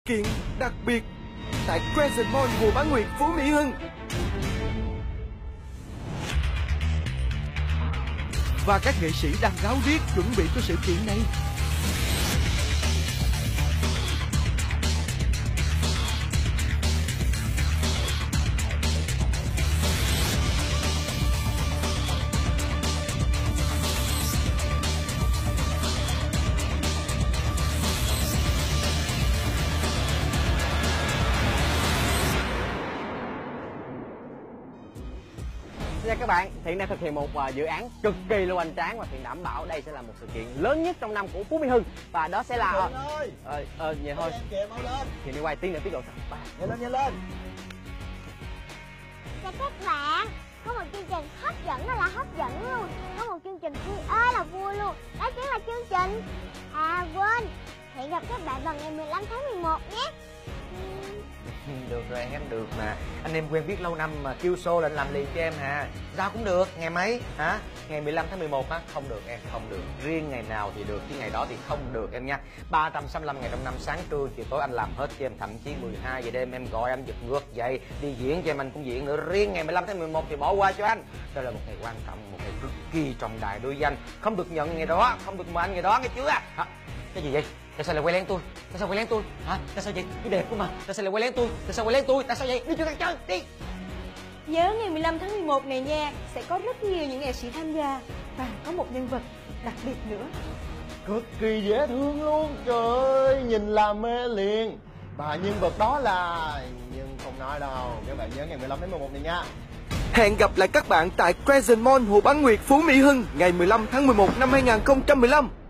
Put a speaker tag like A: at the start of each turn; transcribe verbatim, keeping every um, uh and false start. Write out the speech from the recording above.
A: kiện đặc biệt tại Crescent Mall Hồ Bán Nguyệt, Phú Mỹ Hưng. Và các nghệ sĩ đang ráo riết chuẩn bị cho sự kiện này.
B: Xin chào các bạn, Thiện đang thực hiện một uh, dự án cực kỳ là hoành tráng và Thiện đảm bảo đây sẽ là một sự kiện lớn nhất trong năm của Phú Mỹ Hưng. Và đó sẽ là...
C: Thiện ơi!
B: Ờ, ờ, vậy thôi.
C: Kìa, mau lên!
B: Thiện đi quay, tiếng nữa tiết lộ sao?
C: Nhanh lên, nhanh lên!
D: Chào các bạn, có một chương trình hấp dẫn là hấp dẫn luôn. Có một chương trình vui ơi là vui luôn. Đó chính là chương trình... À quên, hẹn gặp các bạn vào ngày mười lăm tháng mười một nhé.
C: Được rồi em, được mà. Anh em quen biết lâu năm mà kêu show là anh làm liền cho em hả? Sao cũng được, ngày mấy hả? Ngày mười lăm tháng mười một á? Không được em, không được. Riêng ngày nào thì được, chứ ngày đó thì không được em nha. ba trăm sáu mươi lăm ngày trong năm, sáng trưa chiều tối anh làm hết cho em. Thậm chí mười hai giờ đêm em gọi anh giật ngược dậy đi diễn cho em, anh cũng diễn nữa. Riêng ngày mười lăm tháng mười một thì bỏ qua cho anh. Đây là một ngày quan trọng, một ngày cực kỳ trọng đại đối với anh. Không được nhận ngày đó, không được mời anh ngày đó, nghe chưa? Hả? Cái gì vậy? Tại sao lại quay lén tôi? Tại sao quay lén tôi? Hả? Tại sao vậy? Tôi đẹp cơ mà. Tại sao lại quay lén tôi? Tại sao quay lén tôi? Tại sao vậy? Đi chưa ăn chơi, đi!
E: Nhớ ngày mười lăm tháng mười một này nha, sẽ có rất nhiều những nghệ sĩ tham gia và có một nhân vật đặc biệt nữa.
F: Cực kỳ dễ thương luôn, trời ơi, nhìn là mê liền. Và nhân vật đó là... nhưng không nói đâu, các bạn nhớ ngày mười lăm tháng mười một này nha.
A: Hẹn gặp lại các bạn tại Crescent Mall Hồ Bán Nguyệt, Phú Mỹ Hưng ngày mười lăm tháng mười một năm hai nghìn không trăm mười lăm.